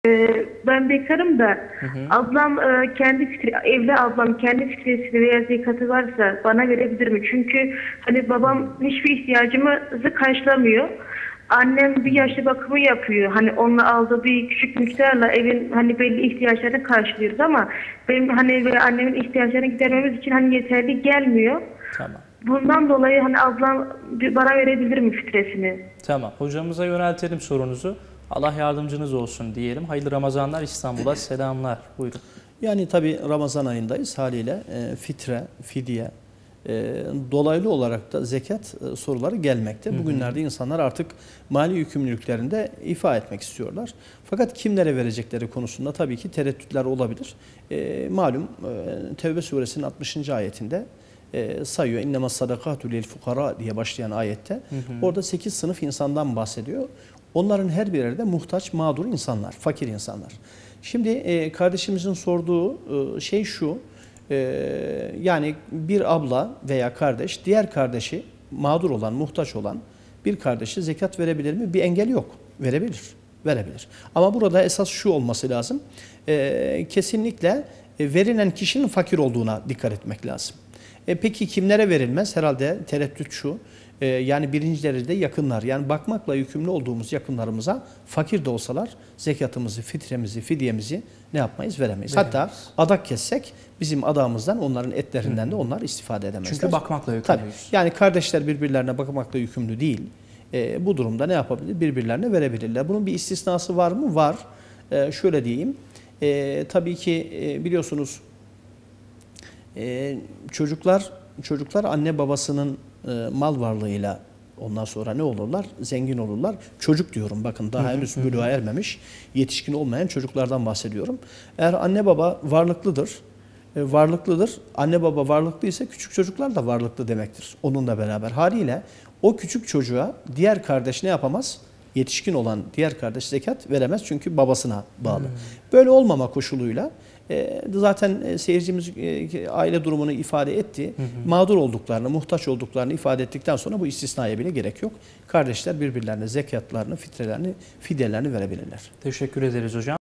Ben bekarım da Hı hı. ablam evli ablam kendi fitresini veya zekatı varsa bana verebilir mi? Çünkü hani babam hiçbir ihtiyacımızı karşılamıyor. Annem bir yaşlı bakımı yapıyor. Hani onunla aldığı bir küçük miktarla evin hani belli ihtiyaçlarını karşılıyoruz ama benim hani ve annemin ihtiyaçlarını gidermemiz için hani yeterli gelmiyor. Tamam. Bundan dolayı hani ablam bana verebilir mi fitresini? Tamam. Hocamıza yöneltelim sorunuzu. Allah yardımcınız olsun diyelim. Hayırlı Ramazanlar, İstanbul'a selamlar. Buyurun. Yani tabi Ramazan ayındayız haliyle fitre, fidye, dolaylı olarak da zekat soruları gelmekte. Bugünlerde insanlar artık mali yükümlülüklerinde ifa etmek istiyorlar. Fakat kimlere verecekleri konusunda tabii ki tereddütler olabilir. Malum Tevbe suresinin 60. ayetinde sayıyor. İnnemâ sadakâtu lil fukara diye başlayan ayette. Orada 8 sınıf insandan bahsediyor. Onların her birleri de muhtaç, mağdur insanlar, fakir insanlar. Şimdi kardeşimizin sorduğu şey şu. Yani bir abla veya kardeş diğer kardeşi mağdur olan, muhtaç olan bir kardeşi zekat verebilir mi? Bir engel yok. Verebilir. Verebilir. Ama burada esas şu olması lazım. Kesinlikle verilen kişinin fakir olduğuna dikkat etmek lazım. Peki kimlere verilmez? Herhalde tereddüt şu. Yani birinci derecede yakınlar. Yani bakmakla yükümlü olduğumuz yakınlarımıza fakir de olsalar zekatımızı, fitremizi, fidyemizi ne yapmayız? Veremeyiz. Hatta adak kessek bizim adağımızdan onların etlerinden de onlar istifade edemezler. Çünkü bakmakla Tabii. yükümlüyüz. Yani kardeşler birbirlerine bakmakla yükümlü değil. Bu durumda ne yapabilir? Birbirlerine verebilirler. Bunun bir istisnası var mı? Var. Şöyle diyeyim. Tabii ki biliyorsunuz çocuklar anne babasının mal varlığıyla ondan sonra ne olurlar? Zengin olurlar. Çocuk diyorum bakın daha henüz buluğa ermemiş, yetişkin olmayan çocuklardan bahsediyorum. Eğer anne baba varlıklıdır. Anne baba varlıklıysa küçük çocuklar da varlıklı demektir. Onunla beraber. Haliyle o küçük çocuğa diğer kardeş ne yapamaz? Yetişkin olan diğer kardeş zekat veremez çünkü babasına bağlı. Böyle olmama koşuluyla zaten seyircimiz aile durumunu ifade etti. Mağdur olduklarını, muhtaç olduklarını ifade ettikten sonra bu istisnaya bile gerek yok. Kardeşler birbirlerine zekatlarını, fitrelerini, fidyelerini verebilirler. Teşekkür ederiz hocam.